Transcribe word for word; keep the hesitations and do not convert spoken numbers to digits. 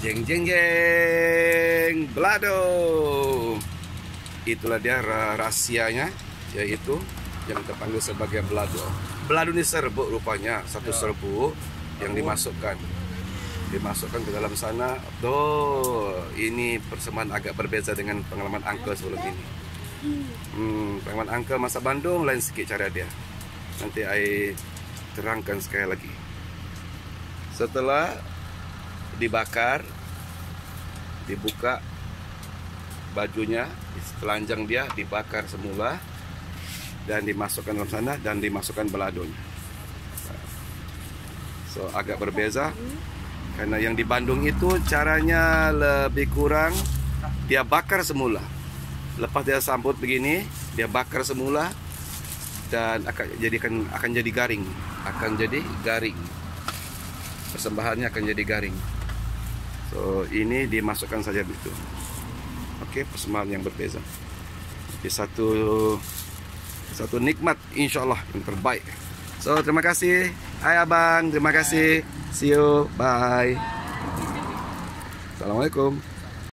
Jeng jeng jeng, belado. Itulah dia rahasianya, yaitu yang terpanggil sebagai belado. Belado ini serbuk rupanya, satu serbuk yang dimasukkan, dimasukkan ke dalam sana. Tuh, ini persembahan agak berbeza dengan pengalaman Uncle sebelum ini. Hmm, pengalaman Uncle masa Bandung lain sedikit cara dia. Nanti saya terangkan sekali lagi. Setelah dibakar, dibuka bajunya, telanjang dia dibakar semula dan dimasukkan dalam sana dan dimasukkan beladonya. So agak berbeza karena yang di Bandung itu caranya lebih kurang, dia bakar semula. Lepas dia sambut begini, dia bakar semula dan akan jadikan akan jadi garing, akan jadi garing. Persembahannya akan jadi garing. So ini dimasukkan saja begitu. Oke, persembahan yang berbeza. Jadi satu satu nikmat, insya Allah yang terbaik. So terima kasih, hai abang, terima kasih. See you, bye. Assalamualaikum.